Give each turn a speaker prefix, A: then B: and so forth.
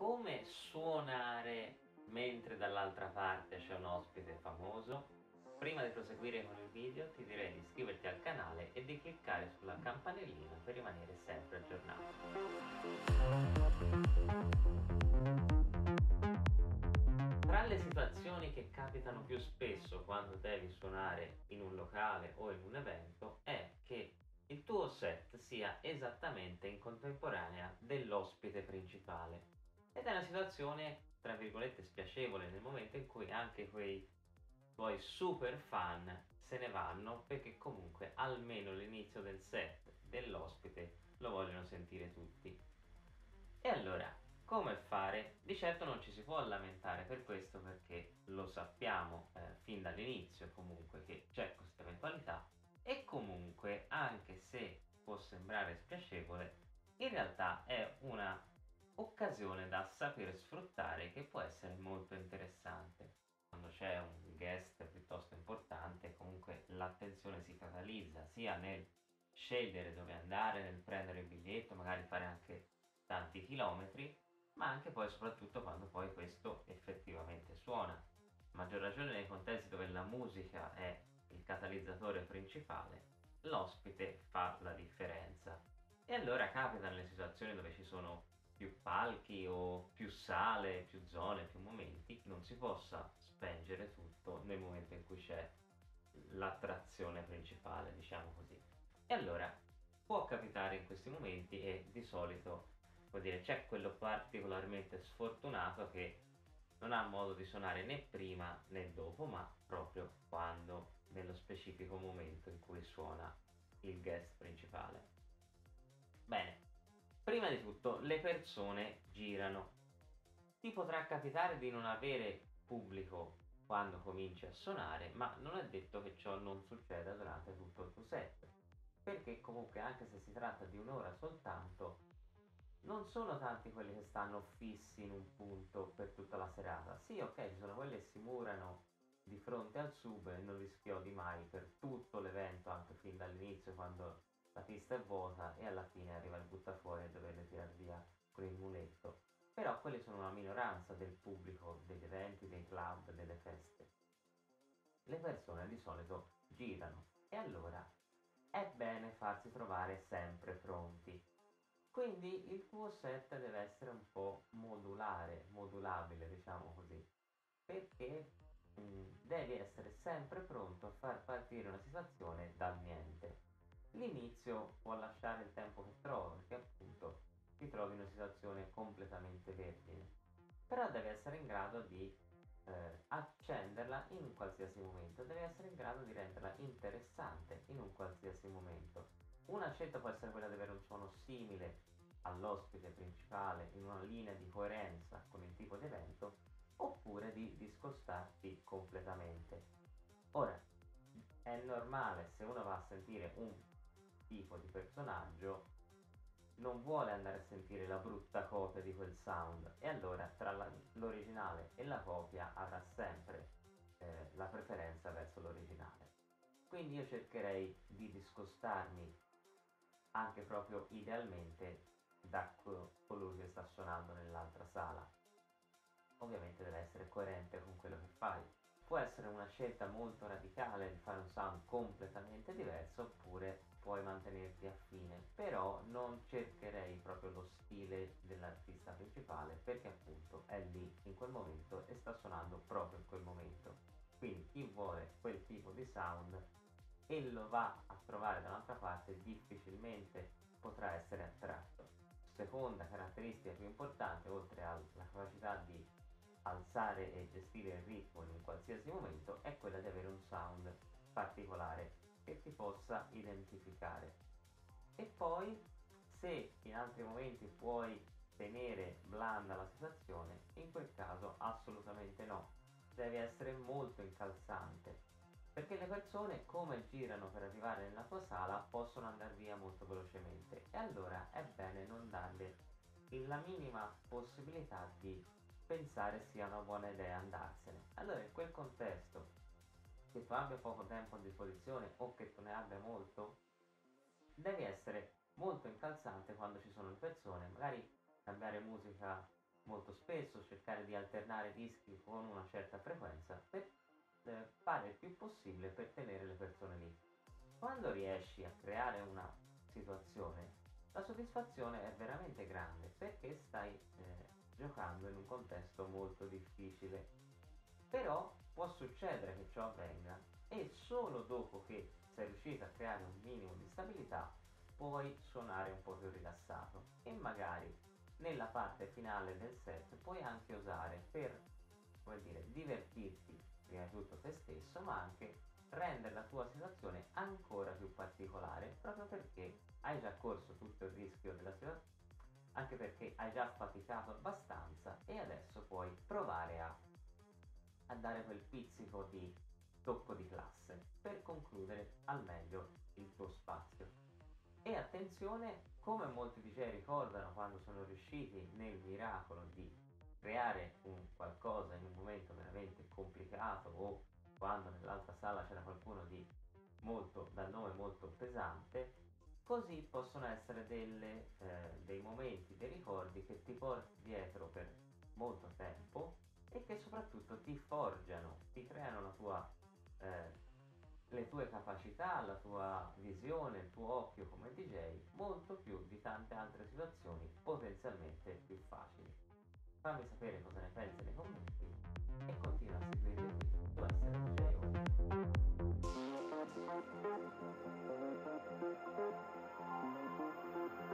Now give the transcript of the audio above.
A: Come suonare mentre dall'altra parte c'è un ospite famoso? Prima di proseguire con il video ti direi di iscriverti al canale e di cliccare sulla campanellina per rimanere sempre aggiornato. Tra le situazioni che capitano più spesso quando devi suonare in un locale o in un evento è che il tuo set sia esattamente in contemporanea dell'ospite principale. Ed è una situazione, tra virgolette, spiacevole nel momento in cui anche quei tuoi super fan se ne vanno perché comunque almeno l'inizio del set dell'ospite lo vogliono sentire tutti. E allora, come fare? Di certo non ci si può lamentare per questo perché lo sappiamo fin dall'inizio comunque che c'è questa eventualità e comunque anche se può sembrare spiacevole, in realtà è una occasione da saper sfruttare che può essere molto interessante. Quando c'è un guest piuttosto importante, comunque l'attenzione si catalizza sia nel scegliere dove andare, nel prendere il biglietto, magari fare anche tanti chilometri, ma anche poi soprattutto quando poi questo effettivamente suona. Maggior ragione nei contesti dove la musica è il catalizzatore principale, l'ospite fa la differenza. E allora capita nelle situazioni dove ci sono più palchi o più sale, più zone, più momenti, non si possa spengere tutto nel momento in cui c'è l'attrazione principale, diciamo così. E allora può capitare in questi momenti e di solito vuol dire c'è quello particolarmente sfortunato che non ha modo di suonare né prima né dopo, ma proprio quando, nello specifico momento in cui suona il guest principale. Bene, prima di tutto le persone girano. Ti potrà capitare di non avere pubblico quando cominci a suonare, ma non è detto che ciò non succeda durante tutto il tuo set, perché comunque anche se si tratta di un'ora soltanto, non sono tanti quelli che stanno fissi in un punto per tutta la serata. Sì, ok, ci sono quelli che si murano di fronte al sub e non li schiodi mai per tutto l'evento, anche fin dall'inizio quando la pista è vuota e alla fine arriva il buttafuori e doverle tirar via con il muletto. Però quelli sono una minoranza del pubblico degli eventi, dei club, delle feste. Le persone di solito girano e allora è bene farsi trovare sempre pronti. Quindi il tuo set deve essere un po' modulabile, diciamo così, perché devi essere sempre pronto a far partire una situazione dal niente. L'inizio può lasciare il tempo che trovi, perché appunto ti trovi in una situazione completamente vergine, però devi essere in grado di accenderla in un qualsiasi momento, devi essere in grado di renderla interessante in un qualsiasi momento. Una scelta può essere quella di avere un suono simile all'ospite principale in una linea di coerenza con il tipo di evento, oppure di discostarti completamente. Ora, è normale se uno va a sentire un tipo di personaggio, non vuole andare a sentire la brutta copia di quel sound e allora tra l'originale e la copia avrà sempre la preferenza verso l'originale. Quindi io cercherei di discostarmi anche proprio idealmente da colui che sta suonando nell'altra sala. Ovviamente deve essere coerente con quello che fai. Può essere una scelta molto radicale di fare un sound completamente diverso oppure puoi mantenerti affine, però non cercherei proprio lo stile dell'artista principale perché appunto è lì in quel momento e sta suonando proprio in quel momento. Quindi chi vuole quel tipo di sound e lo va a trovare da un'altra parte difficilmente potrà essere attratto. Seconda caratteristica più importante, oltre alla capacità di alzare e gestire il ritmo in un qualsiasi momento, è quella di avere un sound particolare che ti possa identificare. E poi, se in altri momenti puoi tenere blanda la situazione, in quel caso assolutamente no. Devi essere molto incalzante, perché le persone come girano per arrivare nella tua sala possono andare via molto velocemente e allora è bene non darle la minima possibilità di pensare sia una buona idea andarsene. Allora in quel contesto, che tu abbia poco tempo a disposizione o che tu ne abbia molto, devi essere molto incalzante quando ci sono le persone, magari cambiare musica molto spesso, cercare di alternare dischi con una certa frequenza per fare il più possibile per tenere le persone lì. Quando riesci a creare una situazione, la soddisfazione è veramente grande perché stai giocando in un contesto molto difficile. Però può succedere che ciò avvenga e solo dopo che sei riuscito a creare un minimo di stabilità puoi suonare un po' più rilassato e magari nella parte finale del set puoi anche usare per, come dire, divertirti prima di tutto te stesso, ma anche rendere la tua situazione ancora più particolare, proprio perché hai già corso tutto il rischio della situazione, anche perché hai già faticato abbastanza e adesso puoi provare a dare quel pizzico di tocco di classe per concludere al meglio il tuo spazio. E attenzione, come molti DJ ricordano quando sono riusciti nel miracolo di creare un qualcosa in un momento veramente complicato o quando nell'altra sala c'era qualcuno di molto dal nome molto pesante, così possono essere dei momenti, dei ricordi che ti porti dietro per molto tempo e che soprattutto ti forgiano, ti creano eh, le tue capacità, la tua visione, il tuo occhio come DJ, molto più di tante altre situazioni potenzialmente più facili. Fammi sapere cosa ne pensi nei commenti e continua a seguirmi qui su Essere DJ Only.